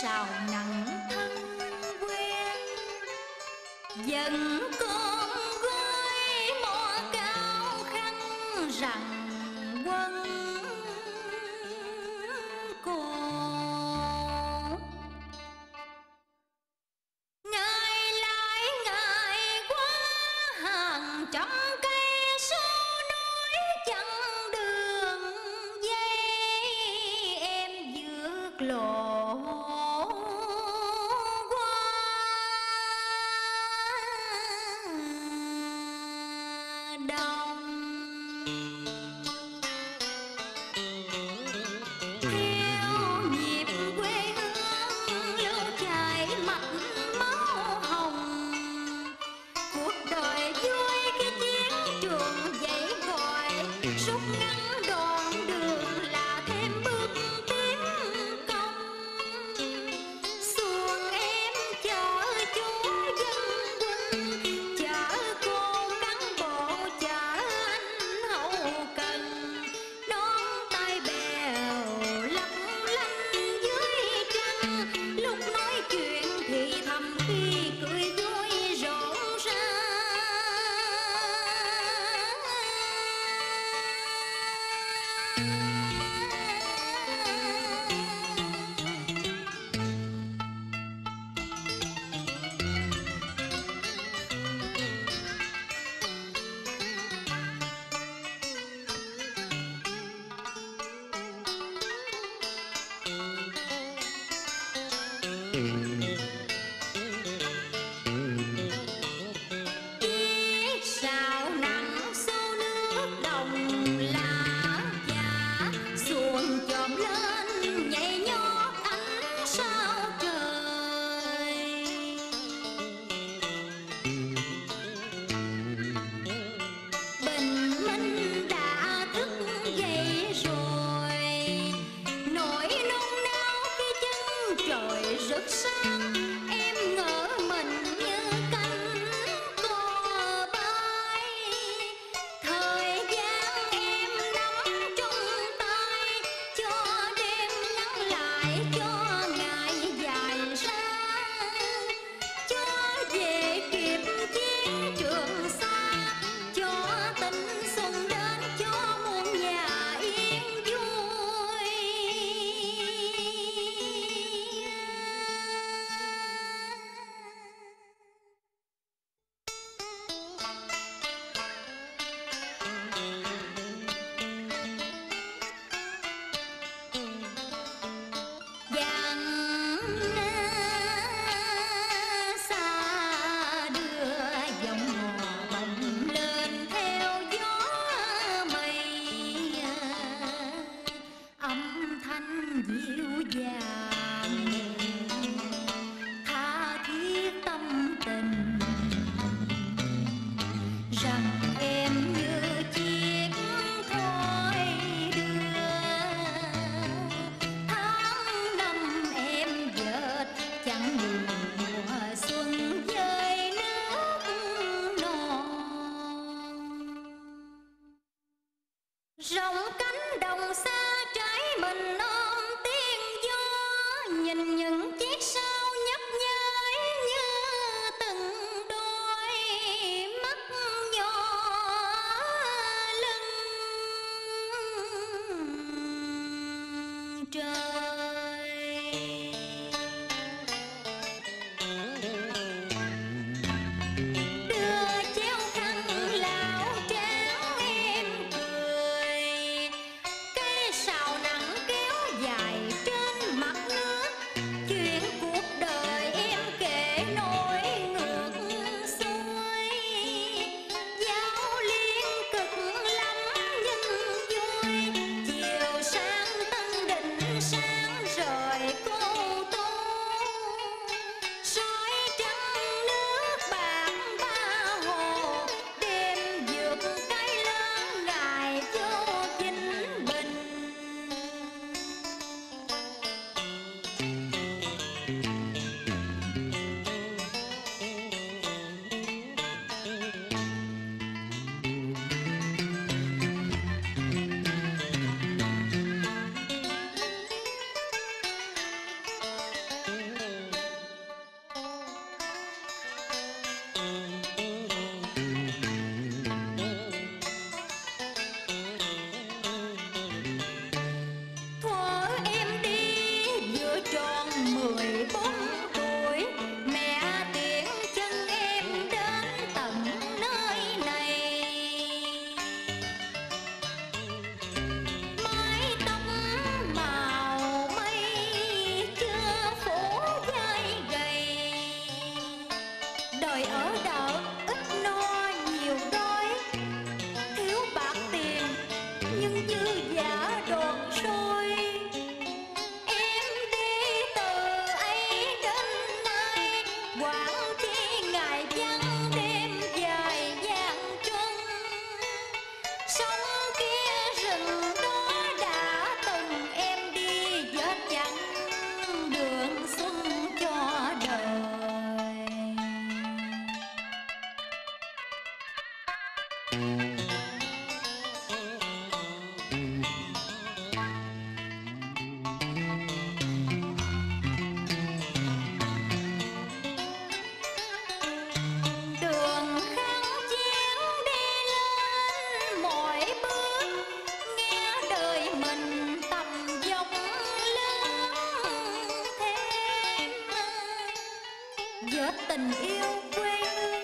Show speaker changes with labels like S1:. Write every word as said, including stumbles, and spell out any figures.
S1: sào nặng thân quen, dần con gối mõ cao khăn rằng quân cô. Ngày lại ngày qua hàng trăm cây số núi chặn đường dây, em vượt lộ qua đông. Theo nhịp quê hương lưu chảy mạch máu hồng, cuộc đời vui khi chiến trường dậy gọi, rút ngắn đoạn đường là thêm bước tiến công. Xuồng em chở chú dân quân, chở cô cán bộ, chở anh hậu cần, đón tay bèo lấp lánh dưới trăng. Lúc nói chuyện thì thầm khi cười vui rộn ràng. Chiếc sào nặng sâu nước đồng lá già, xuồng chồm lên nhảy nhót ánh sao trời. Bình minh đã thức dậy rồi, nỗi nôn nao khi chân trời rực sáng. Em ngỡ mình như cánh cò bay, thời gian em nắm trong tay, cho đêm ngắn lại, cho ngày dài ra, cho về kịp chiến trường xa, cho tình xuân đến, cho muôn nhà yên vui. Thuở em đi vừa tròn mười bốn tuổi, mẹ tiễn chân em đến tận nơi này. Mái tóc màu mây chưa phủ vai gầy, đời ở đợ ít no nhiều đói, thiếu bạc tiền nhưng dư giả đồn sôi. Em đi từ ấy đến nay, quảng chi ngày vắng đêm dài gian truân. Sông kia rừng đó đã từng em đi vết chắn đường xuân cho đời. Đường khăn chiếu đi lên mỗi bước, nghe đời mình tầm dốc lớn thêm. Vết tình yêu quê hương